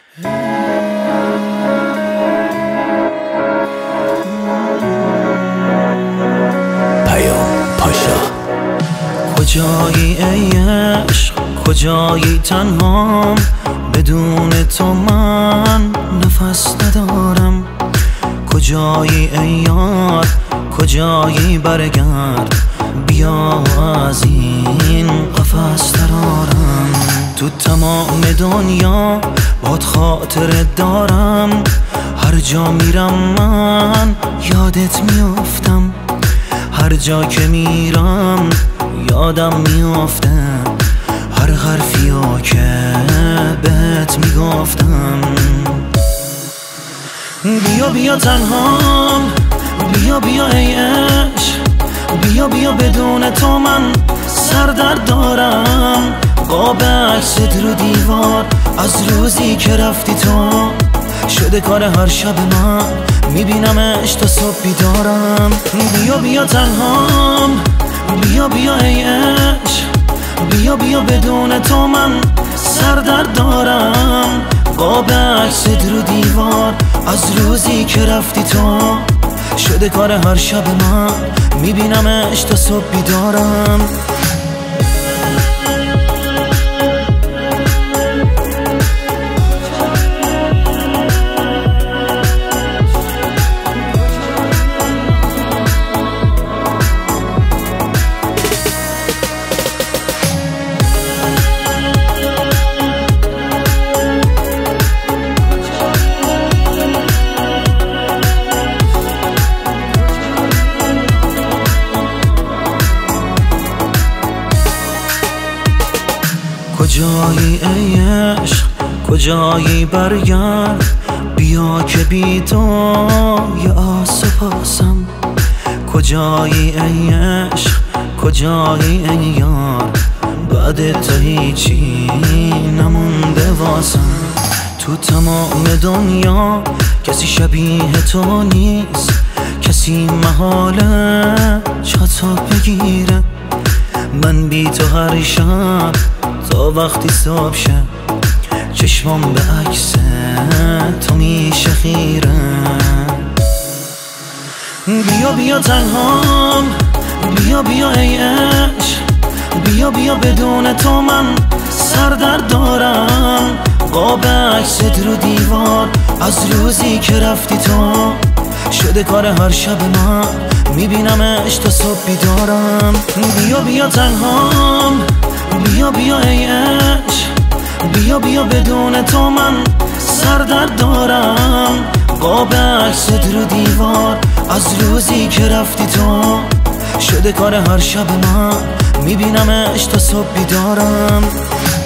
کجایی ای عشق، کجایی تنهام، بدون تو من نفس ندارم. کجایی ای یار، کجایی برگرد، بیا از این قفس درارم. تو تمام دنیا باد خاطرت دارم، هر جا میرم من یادت میافتم، هر جا که میرم یادم میافته، هر حرفیا که بهت میگفتم. بیا بیا تنهام، بیا بیا ای عشق، بیا بیا بدون تو من سردرد دارم. قاب عکست رو دیوار از روزی که رفتی تو شده کار هر شب من، میبینمش تا صبح بیدارم. بیا بیا تنهام، بیا بیا ای عشق، بیا بیا بدون تو من سردرد دارم. قاب عکست رو دیوار از روزی که رفتی تو شده کار هر شب من، میبینمش تا صبح بیدارم. کجایی ای عشق، کجایی برگرد، بیا که بی تو یه آس پاسم. کجایی ای عشق، کجایی ای یار، بعد تو هیچی نمونده واسم. تو تمام دنیا کسی شبیه تو نیست، کسی محاله چطور بگیره. من بی تو هر شب تا وقتی صبح شه چشمام به عکس تو میشه خیره. بیا بیا تنهام، بیا بیا ای عشق، بیا بیا بدون تو من سردرد دارم. قاب عکست رو دیوار از روزی که رفتی تو شده کار هر شب من، میبینمش تا صبح بیدارم. بیا بیا تنهام، بیا بیا ای عشق، بیا بیا بدون تو من سردرد دارم. قاب عکست رو دیوار از روزی که رفتی تو شده کار هر شب من، میبینمش تا صبح بیدارم.